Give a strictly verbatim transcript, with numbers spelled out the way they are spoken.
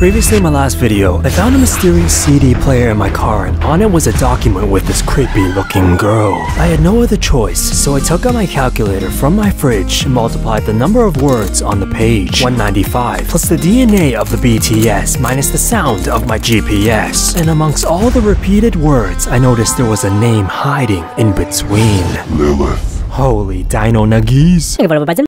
Previously in my last video, I found a mysterious C D player in my car and on it was a document with this creepy looking girl. I had no other choice, so I took out my calculator from my fridge and multiplied the number of words on the page, one ninety-five, plus the D N A of the B T S minus the sound of my G P S. And amongst all the repeated words, I noticed there was a name hiding in between. Lilith. Holy dino nuggies.